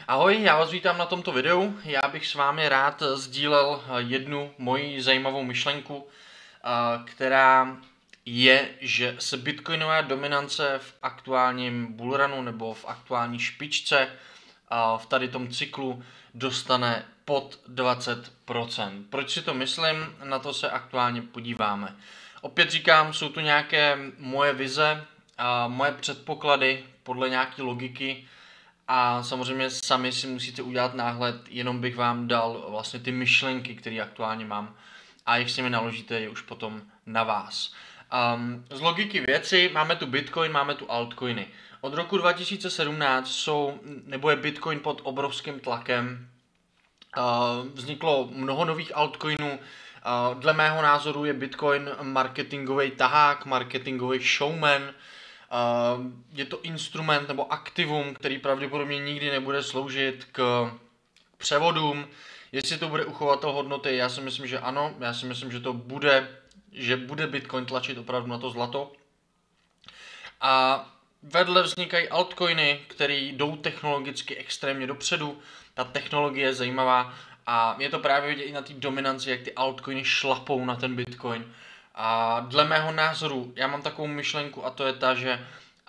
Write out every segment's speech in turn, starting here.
Ahoj, já vás vítám na tomto videu. Já bych s vámi rád sdílel jednu moji zajímavou myšlenku, která je, že se bitcoinová dominance v aktuálním bullrunu nebo v aktuální špičce v tady tom cyklu dostane pod 20%. Proč si to myslím? Na to se aktuálně podíváme. Opět říkám, jsou tu nějaké moje vize, moje předpoklady podle nějaké logiky, a samozřejmě sami si musíte udělat náhled, jenom bych vám dal vlastně ty myšlenky, které aktuálně mám, a jak s nimi naložíte, je už potom na vás. Z logiky věci máme tu Bitcoin, máme tu altcoiny. Od roku 2017 je Bitcoin pod obrovským tlakem. Vzniklo mnoho nových altcoinů. Dle mého názoru je Bitcoin marketingový tahák, marketingový showman. Je to instrument nebo aktivum, který pravděpodobně nikdy nebude sloužit k převodům. Jestli to bude uchovatel hodnoty, já si myslím, že ano. Já si myslím, že bude Bitcoin tlačit opravdu na to zlato. A vedle vznikají altcoiny, které jdou technologicky extrémně dopředu. Ta technologie je zajímavá a je to právě vidět i na té dominanci, jak ty altcoiny šlapou na ten Bitcoin. A dle mého názoru, já mám takovou myšlenku, a to je ta, že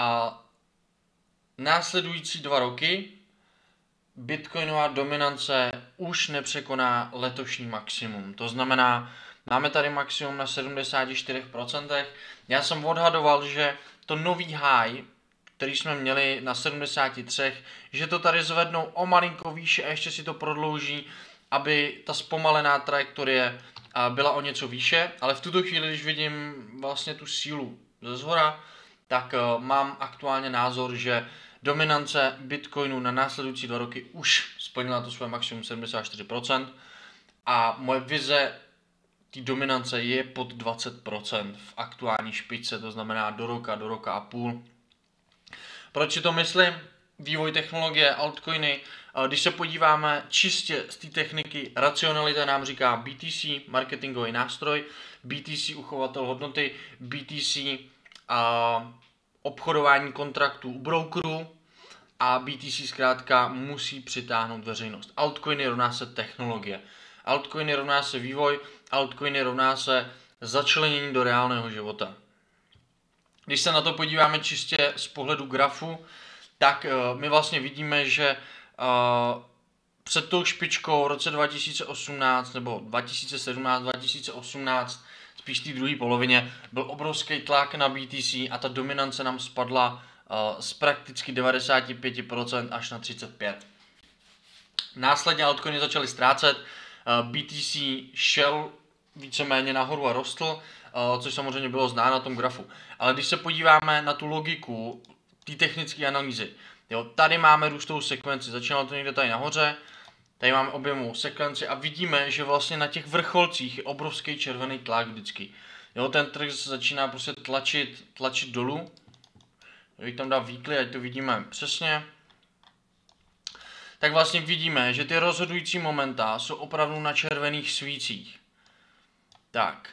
následující 2 roky bitcoinová dominance už nepřekoná letošní maximum. To znamená, máme tady maximum na 74%. Já jsem odhadoval, že to nový high, který jsme měli na 73, že to tady zvednou o malinko výše a ještě si to prodlouží, aby ta zpomalená trajektorie byla o něco výše, ale v tuto chvíli, když vidím vlastně tu sílu ze zhora, tak mám aktuálně názor, že dominance Bitcoinu na následující 2 roky už splnila to své maximum 74% a moje vize té dominance je pod 20% v aktuální špičce, to znamená do roka a půl. Proč si to myslím? Vývoj technologie, altcoiny. Když se podíváme čistě z té techniky, racionalita nám říká BTC, marketingový nástroj, BTC uchovatel hodnoty, BTC obchodování kontraktů u brokerů a BTC zkrátka musí přitáhnout veřejnost. Altcoiny rovná se technologie, altcoiny rovná se vývoj, altcoiny rovná se začlenění do reálného života. Když se na to podíváme čistě z pohledu grafu, tak my vlastně vidíme, že před tou špičkou v roce 2018 nebo 2017, 2018, spíš té druhé polovině, byl obrovský tlak na BTC a ta dominance nám spadla z prakticky 95% až na 35%. Následně altcoiny začaly ztrácet, BTC šel víceméně nahoru a rostl, což samozřejmě bylo znát na tom grafu. Ale když se podíváme na tu logiku té technické analýzy, jo, tady máme růstovou sekvenci, začínalo to někde tady nahoře, tady máme objemovou sekvenci a vidíme, že vlastně na těch vrcholcích je obrovský červený tlak vždycky. Jo, ten trh začíná prostě tlačit dolů. Když tam dá weekly, ať to vidíme přesně, tak vlastně vidíme, že ty rozhodující momenta jsou opravdu na červených svících. Tak.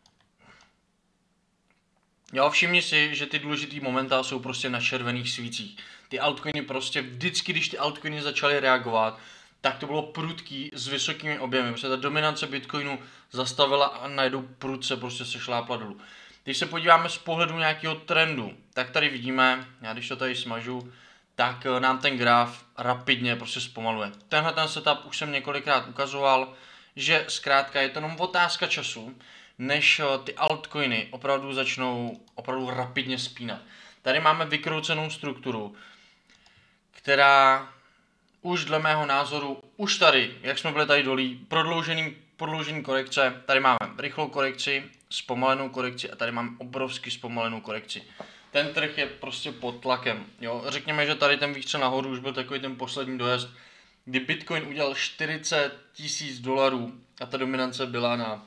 Jo, všimni si, že ty důležitý momenta jsou prostě na červených svících. Ty altcoiny prostě vždycky, když ty altcoiny začaly reagovat, tak to bylo prudký s vysokými objemy. Protože ta dominance Bitcoinu zastavila a najednou prudce prostě se šlápla dolů. Když se podíváme z pohledu nějakého trendu, tak tady vidíme, já když to tady smažu, tak nám ten graf rapidně prostě zpomaluje. Tenhle ten setup už jsem několikrát ukazoval, že zkrátka je to jenom otázka času, než ty altcoiny opravdu začnou opravdu rapidně spínat. Tady máme vykroucenou strukturu, která už dle mého názoru, už tady, jak jsme byli tady dolí, prodloužený korekce, tady máme rychlou korekci, zpomalenou korekci a tady máme obrovsky zpomalenou korekci. Ten trh je prostě pod tlakem. Jo? Řekněme, že tady ten výstřel nahoru už byl takový ten poslední dojezd, kdy Bitcoin udělal $40,000 a ta dominance byla na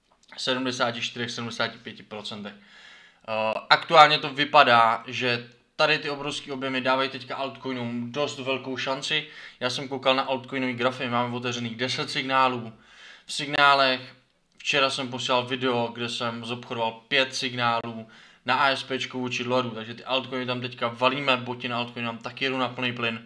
74-75%. Aktuálně to vypadá, že tady ty obrovské objemy dávají teďka altcoinům dost velkou šanci. Já jsem koukal na altcoinový grafy, máme otevřených 10 signálů. V signálech včera jsem posílal video, kde jsem zobchodoval 5 signálů na ASPčku vůči dolaru, takže ty altcoiny tam teďka valíme, boty na altcoiny tam taky jedou na plný plyn.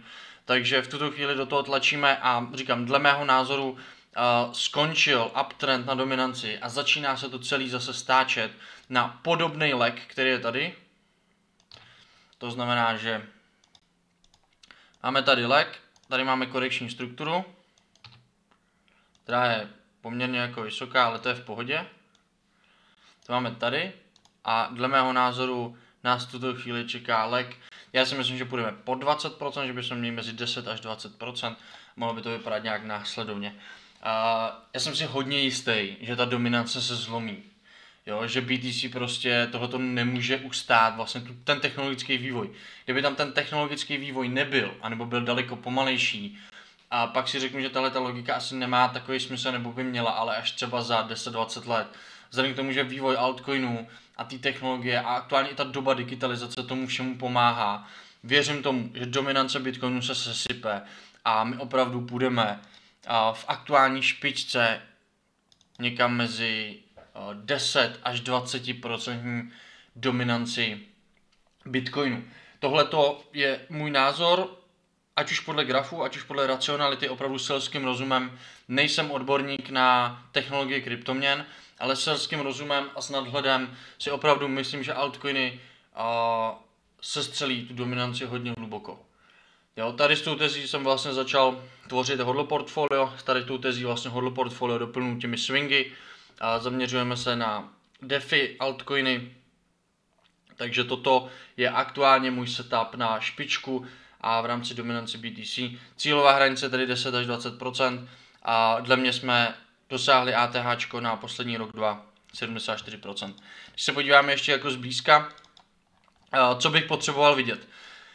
Takže v tuto chvíli do toho tlačíme a říkám, dle mého názoru skončil uptrend na dominanci a začíná se to celý zase stáčet na podobný leg, který je tady. To znamená, že máme tady leg, tady máme korekční strukturu, která je poměrně jako vysoká, ale to je v pohodě. To máme tady a dle mého názoru nás v tuto chvíli čeká leg. Já si myslím, že půjdeme pod 20%, že bychom měli mezi 10 až 20%, mohlo by to vypadat nějak následovně. Já jsem si hodně jistý, že ta dominance se zlomí. Jo, že BTC prostě tohoto nemůže ustát, vlastně ten technologický vývoj. Kdyby tam ten technologický vývoj nebyl, anebo byl daleko pomalejší, a pak si řeknu, že tato logika asi nemá takový smysl, nebo by měla, ale až třeba za 10-20 let. Vzhledem k tomu, že vývoj altcoinů a ty technologie a aktuálně i ta doba digitalizace tomu všemu pomáhá, věřím tomu, že dominance Bitcoinu se sesype a my opravdu půjdeme v aktuální špičce někam mezi 10 až 20% dominanci Bitcoinu. Tohle je můj názor, ať už podle grafu, ať už podle racionality, opravdu selským rozumem. Nejsem odborník na technologii kryptoměn, ale selským rozumem a s nadhledem si opravdu myslím, že altcoiny se střelí tu dominanci hodně hluboko. Jo, tady s tou tezí jsem vlastně začal tvořit hodl portfolio, tady tou tezí vlastně hodl portfolio doplňuji těmi swingy a zaměřujeme se na DeFi altcoiny, takže toto je aktuálně můj setup na špičku a v rámci dominance BTC. Cílová hranice tedy 10 až 20% a dle mě jsme dosáhli ATH na poslední rok 2 74%. Když se podíváme ještě jako zblízka, co bych potřeboval vidět.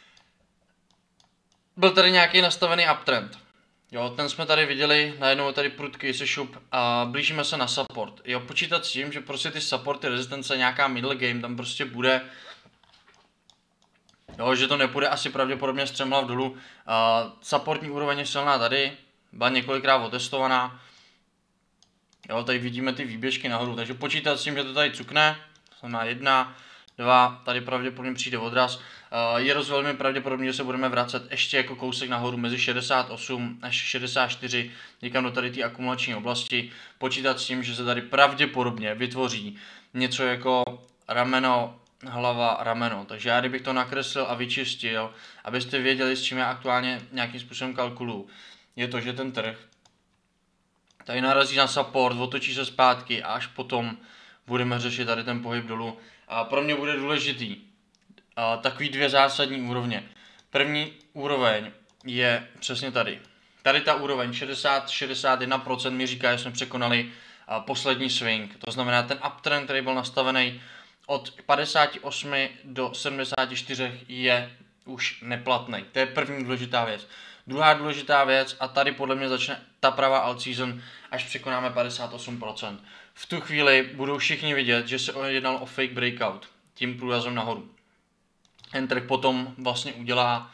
Byl tady nějaký nastavený uptrend. Jo, ten jsme tady viděli, najednou je tady prudký sešup a blížíme se na support. Jo, počítat s tím, že prostě ty supporty, rezistence, nějaká middle game tam prostě bude. Jo, že to nepůjde asi pravděpodobně střemhlav dolů. Supportní úroveň je silná tady, byla několikrát otestovaná. Jo, tady vidíme ty výběžky nahoru, takže počítat s tím, že to tady cukne. To znamená 1, 2, tady pravděpodobně přijde odraz. Je velmi pravděpodobně, že se budeme vracet ještě jako kousek nahoru mezi 68 až 64, někam do tady té akumulační oblasti. Počítat s tím, že se tady pravděpodobně vytvoří něco jako rameno, hlava, rameno. Takže já kdybych to nakreslil a vyčistil, abyste věděli, s čím já aktuálně nějakým způsobem kalkuluju, je to, že ten trh tady narazí na support, otočí se zpátky a až potom budeme řešit tady ten pohyb dolů. A pro mě bude důležitý takový dvě zásadní úrovně. První úroveň je přesně tady. Tady ta úroveň 60-61% mi říká, že jsme překonali poslední swing. To znamená, ten uptrend, který byl nastavený od 58 do 74 je už neplatný. To je první důležitá věc. Druhá důležitá věc, a tady podle mě začne ta pravá alt season, až překonáme 58%. V tu chvíli budou všichni vidět, že se jednalo o fake breakout tím průrazem nahoru. Ten trh potom vlastně udělá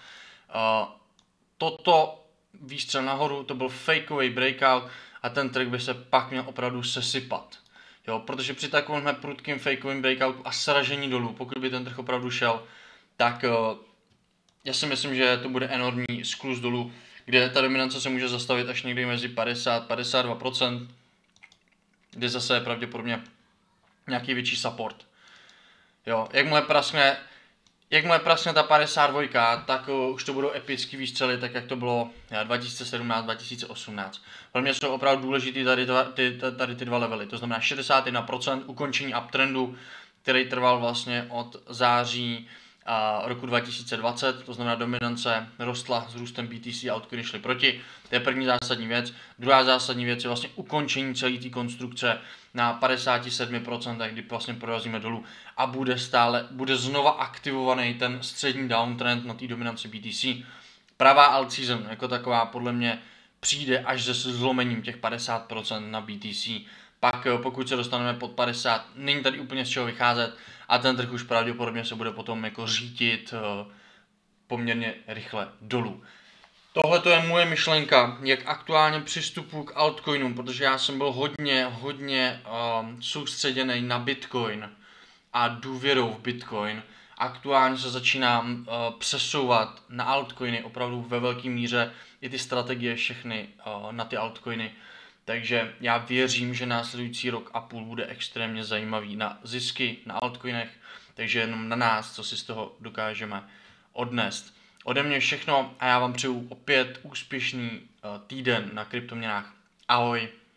toto výstřel nahoru, to byl fakeový breakout a ten trh by se pak měl opravdu sesypat. Jo, protože při takovém prudkým fakeovým breakoutu a sražení dolů, pokud by ten trh opravdu šel, tak já si myslím, že to bude enormní skluz dolů, kde ta dominance se může zastavit až někdy mezi 50-52%, kde zase je pravděpodobně nějaký větší support. Jo, jakmile praskne ta 52, tak už to budou epický výstřely, tak jak to bylo 2017-2018. Pro mě jsou opravdu důležitý tady ty dva levely, to znamená 61% ukončení uptrendu, který trval vlastně od září roku 2020, to znamená dominance rostla s růstem BTC a altcoiny šly proti. To je první zásadní věc. Druhá zásadní věc je vlastně ukončení celé té konstrukce na 57%, kdy vlastně prorazíme dolů a bude znova aktivovaný ten střední downtrend na té dominanci BTC. Pravá alt season jako taková podle mě přijde až se zlomením těch 50% na BTC. Pak pokud se dostaneme pod 50, není tady úplně z čeho vycházet a ten trh už pravděpodobně se bude potom jako řítit poměrně rychle dolů. Tohle to je moje myšlenka, jak aktuálně přistupuji k altcoinům, protože já jsem byl hodně soustředěný na Bitcoin a důvěrou v Bitcoin Aktuálně se začínám přesouvat na altcoiny opravdu ve velké míře, i ty strategie všechny na ty altcoiny. Takže já věřím, že následující rok a půl bude extrémně zajímavý na zisky na altcoinech, takže jenom na nás, co si z toho dokážeme odnést. Ode mě všechno a já vám přeju opět úspěšný týden na kryptoměnách. Ahoj!